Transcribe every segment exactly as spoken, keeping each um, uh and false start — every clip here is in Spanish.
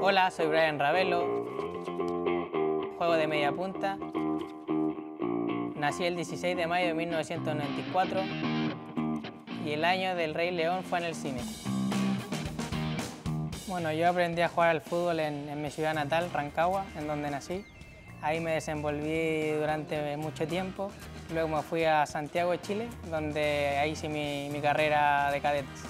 Hola, soy Brian Ravelo, juego de media punta. Nací el dieciséis de mayo de mil novecientos noventa y cuatro y el año del Rey León fue en el cine. Bueno, yo aprendí a jugar al fútbol en, en mi ciudad natal, Rancagua, en donde nací. Ahí me desenvolví durante mucho tiempo. Luego me fui a Santiago, Chile, donde ahí hice mi, mi carrera de cadetes.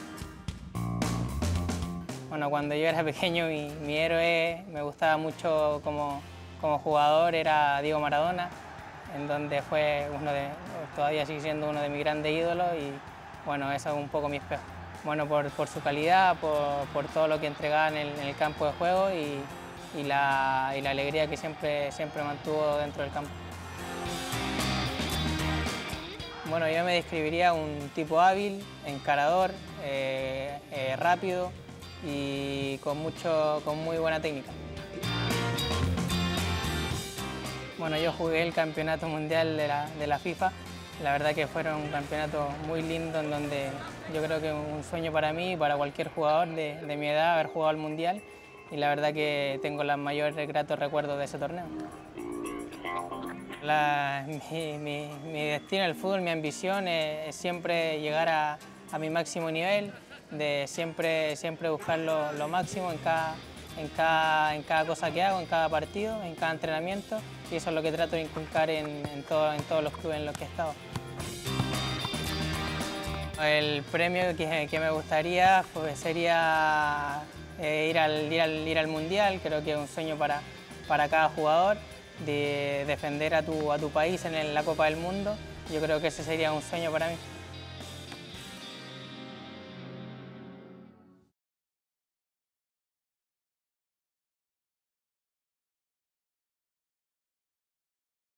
Bueno, cuando yo era pequeño, mi, mi héroe, me gustaba mucho como, como jugador, era Diego Maradona, en donde fue uno de, todavía sigue siendo uno de mis grandes ídolos y bueno, eso es un poco mi espejo. Bueno, por, por su calidad, por, por todo lo que entregaba en el, en el campo de juego y, y, la, y la alegría que siempre, siempre mantuvo dentro del campo. Bueno, yo me describiría un tipo hábil, encarador, eh, eh, rápido y con, mucho, con muy buena técnica. Bueno, yo jugué el campeonato mundial de la, de la FIFA. La verdad que fueron un campeonato muy lindo en donde yo creo que es un sueño para mí y para cualquier jugador de, de mi edad haber jugado al mundial y la verdad que tengo los mayores gratos recuerdos de ese torneo. La, mi, mi, mi destino en el fútbol, mi ambición es, es siempre llegar a, a mi máximo nivel, de siempre, siempre buscar lo, lo máximo en cada, en, cada, en cada cosa que hago, en cada partido, en cada entrenamiento y eso es lo que trato de inculcar en, en, todo, en todos los clubes en los que he estado. El premio que, que me gustaría pues, sería eh, ir, al, ir, al, ir al Mundial, creo que es un sueño para, para cada jugador, de defender a tu, a tu país en la Copa del Mundo. Yo creo que ese sería un sueño para mí.